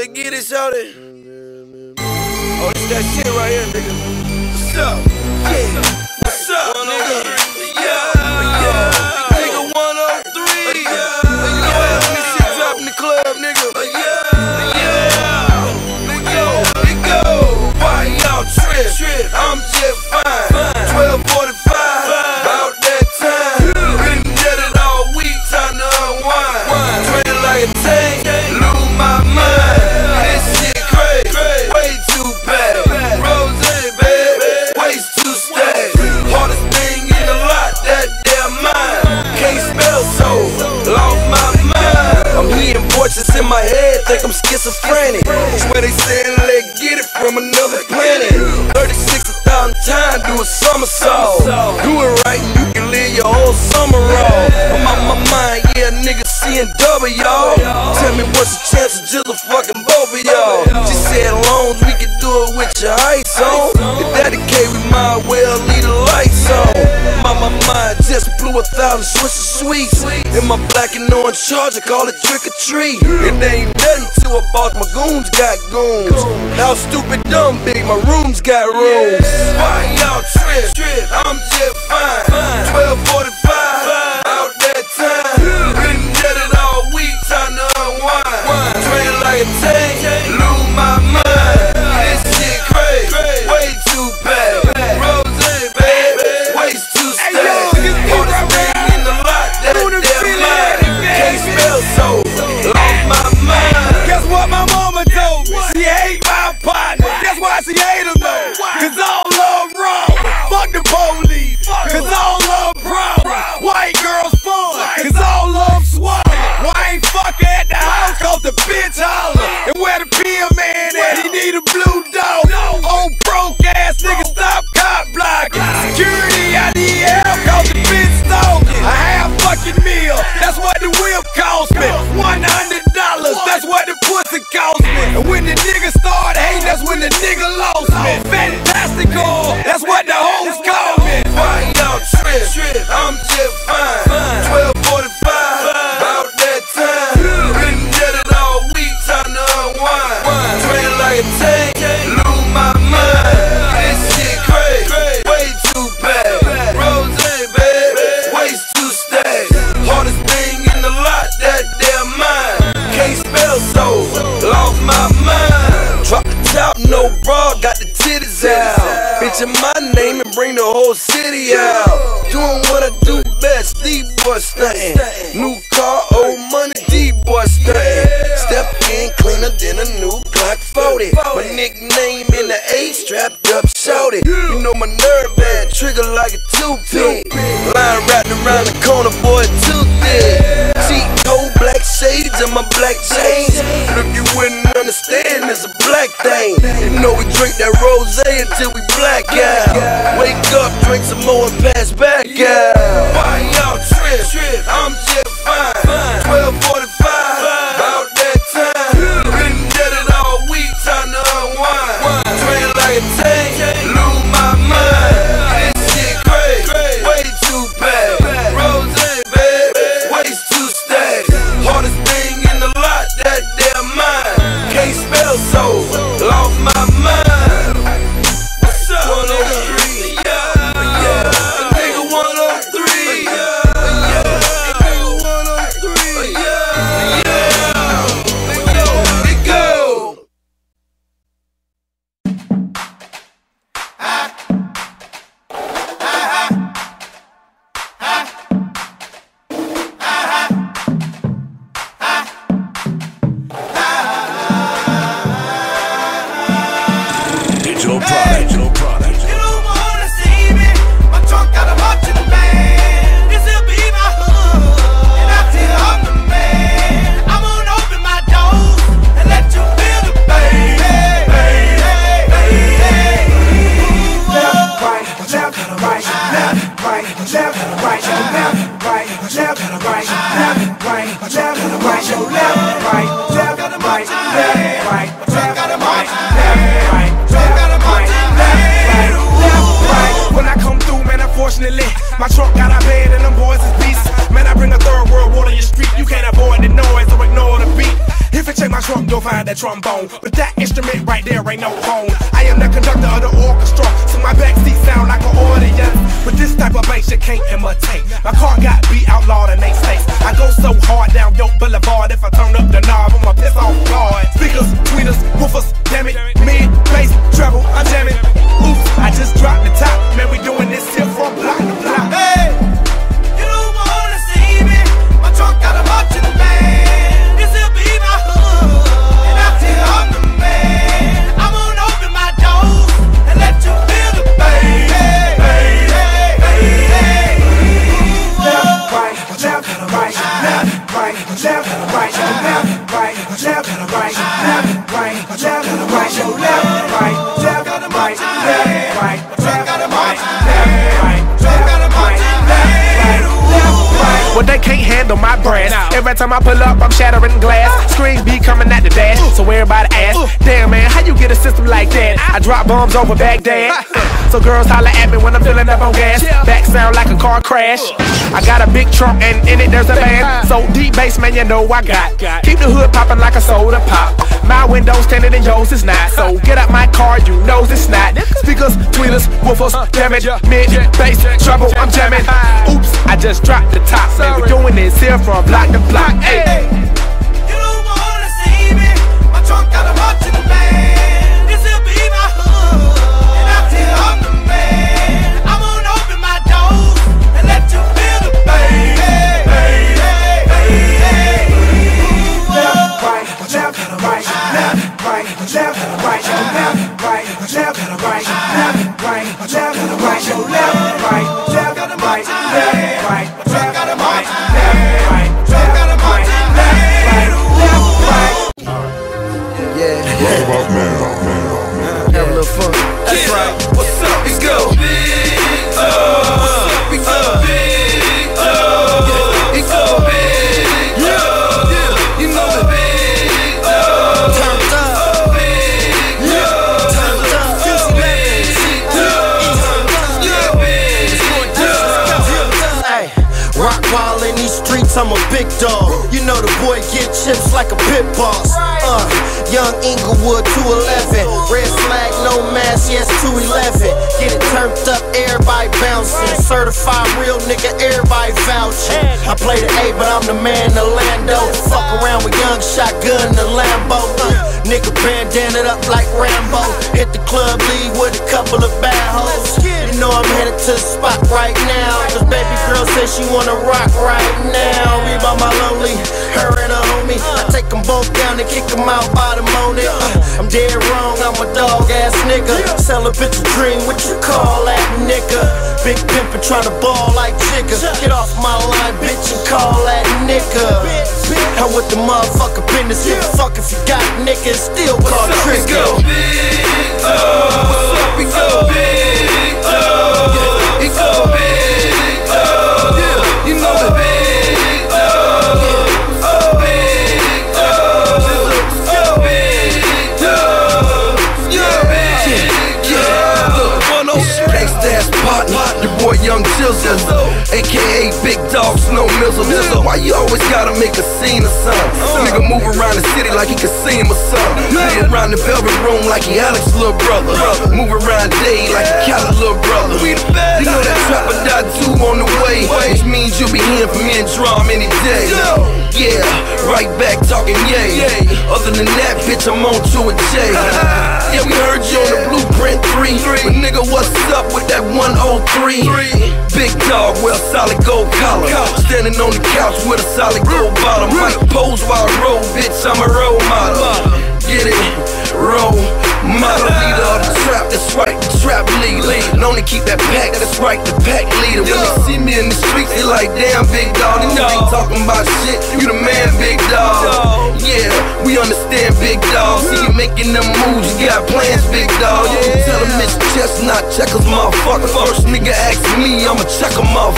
Let's get it, shawty. Oh, this that shit right here, nigga. What's up? Yeah. What's up, nigga? Yeah. Nigga 103. Yeah. This shit drop in the club, nigga. Yeah. Let go. Why y'all trip? I'm just fine. 12:45. About that time. Been dead it all week. Time to unwind. Train like a tank. Lose my mind. This shit crazy. Way too bad. Rose, baby. Waist too stacked. Hardest thing in the lot. That damn mind. Can't spell so. Lost my mind. I'm hearing voices in my head. Think I'm schizophrenic. Swear they saying let's get it from another planet. 36,000 times do a somersault. Do it right and you can live your whole summer off. I'm on my mind, yeah, nigga seeing double, y'all. Tell me what's the chance of just a fucking both of y'all. She said long as we can do it with your ice on. If that the case, we might well leave the lights on. My mind just blew 1,000 Swisher Sweets. In my black and orange Charger, call it trick or treat. It ain't nothing till I bought my goons got goons. How stupid dumb big, my rooms got rooms. Why y'all trip? I'm just fine. 12:45, out that time. Been dead it all week, time to unwind. Train like a tank, lose my mind. This shit crazy, way too bad. Rose, baby, waist too stacked. Hardest thing in the lot, that damn mind. Can't spell so, lost my mind. Guess what my mama told me? She hate my partner. Guess why she hate him though? Cause all love wrong. Fuck the police. Cause all love problem. White girls fun. Cause all love swallow. Why ain't fuck at the house? Cause the bitch holler. And where the PM man at? He need a blue dog. Old broke ass nigga stop cop blocking. Security I need help cause the bitch stole a half fucking meal. That's what the whip cost me. $100. That's what the pussy cost me. And when the nigga started hating, that's when the nigga lost me. Fantastical, that's what the hoes call me. Why y'all trip? I'm just fine. 12:45, about that time. Been dead it all week, time to unwind. Train like a tank, lose my mind. This shit crazy, way too bad. Rose, baby, waist too stacked. Hardest thing in the lot, that damn mind. Can't spell so, lost my mind. Drop the top, no bra, got the titties out. Bitch in my name and bring the whole city out. Doing what I do best, D-boy stuntin'. New car, old money, D-boy stuntin'. Step in cleaner than a new Glock 40. My nickname in the A, strapped up, shouted. You know my nerve bad, trigger like a toothpick. Line wrapped around the corner, boy, too thick. Cheat code, black shades and my black chains. But if you wouldn't understand, it's a black thing. You know we drink that rosé until we black out. Wake up, drink some more and pass back out. Why y'all trip? I'm just fine. 12:45, about that time. Been dead it all week, time to unwind. Train like a tank, lose my mind. This shit crazy, way too bad. Rose, baby, waist too stacked. Hardest thing in the lot, that damn mind. Can't spell so, lost my mind. What's up, 103? Yeah. Nigga 103. Yeah. Nigga 103. Yeah. Let go. Digital product. You don't wanna see me. My trunk got a bunch of the man. This'll be my hood. And I tell I'm the man. I'm gonna open my doors and let you feel the pain. Left, right, left, right, left, right, left, right, left, right, left, right, left, right, left, right, your left, right, left, right, left, right, left, right, left, right, left, right. trunk, you'll find that trombone. But that instrument right there ain't no phone. I am the conductor of the orchestra, so my backseat sound like an audience. But this type of bass you can't imitate. My car got beat outlawed in 8 states. I go so hard down York Boulevard, if I turn up the knob, I'ma piss off guard. Speakers, tweeters, woofers, damn it, mid, bass, treble, I'm jamming. Oops, I just dropped the top, man, we doing this here from block to block. Hey, You don't wanna see me. My trunk got a marching band. This'll be my hood, and out here I'm the man. I'm gonna open my doors and let you feel the bass. Left, right, left, right, left, right, left, right, left, right, left, right, left, right, left, right, your left, right, left, right, left, right, left, right, left, right, Well, they can't handle my brass. Every time I pull up, I'm shattering glass. Screens be coming at the dash, so everybody ask, damn man, how you get a system like that? I drop bombs over Baghdad, so girls holler at me when I'm filling up on gas. Back sound like a car crash. I got a big trunk and in it there's a band. So deep bass, man, you know I got. Keep the hood popping like a soda pop. My window's tinted and yours is not. So get out my car, you know it's not. Speakers, tweeters, woofers, damage, mid, bass, trouble, I'm jamming. Oops, I just dropped the top. Man, we doing this here from block to block. Hey. You don't wanna see me. My trunk got a marching band. This'll be my hood, and out here I'm the man. I'm gonna open my doors and let you feel the bass. Left, right, left, right, left, right, left, right, left, right, left, right, left, right, left, right, your left, right, left, right, left, right. Have a little fun. That's right. What's up? Let's go. Big dog. What's up? Big dog. Big dog. Big dog. Big dog. You know the big dog. Turned up. Big dog. Turned up. Big dog. Hey, rock while in these streets, I'm a big dog. You know the boy get chips like a pit boss. Young Inglewood 211, red flag, no mask, yes 211. Get it turned up, everybody bouncing. Certified real nigga, everybody vouching. I play the A, but I'm the man, the Lando. Fuck around with young shotgun, the Lambo. Nigga bandana up like Rambo. Hit the club, leave with a couple of bad hoes. You know I'm headed to the spot right now, cause baby girl says she wanna rock right now. Me by my lonely, her and her homie. I take them both down and kick them out by the morning. I'm dead wrong, I'm a dog ass nigga. Sell a bitch a dream, what you call that nigga? Big pimpin' tryna ball like Jigga. Get off my line, bitch, and call that nigga. I'm with the motherfucker business. Give a fuck if you got niggas, still call Trigger. Big dog. What's up? We go big dog. It go big dog. You know the big dog. Oh, big dog. Go big dog. Yeah, big dog. Look, 106 gangsta-ass partner, your boy Young Jizzle, aka Big Dog Snow Mizzle. Why you always gotta make a scene or something? Nigga move around the city like he can see him or something. Move around the velvet room like he Alex's little brother. Move around Dave like he Cali little brother. You know that Trapper Dot 2 on the way, which means you'll be hearing from me and Drum any day. Yeah, right back talking yay. Other than that, bitch, I'm on to a J. Yeah, we heard you on the Blueprint 3. But nigga, what's up with that 103? Big dog, wear a solid gold collar. Standing on the couch with a solid gold bottom. Might pose while I roll, bitch, I'm a role model. Get it? Role model, leader of the trap, that's right, the trap leader. Known to keep that pack, that's right, the pack leader. When they see me in the streets, they like, damn, big dog. These niggas ain't talking about shit, you the man, big dog. Yeah, we understand, big dog. See you making them moves, you got plans, big dog. You can tell them it's chestnut checkers, motherfucker. First nigga ask me, I'ma check 'em off.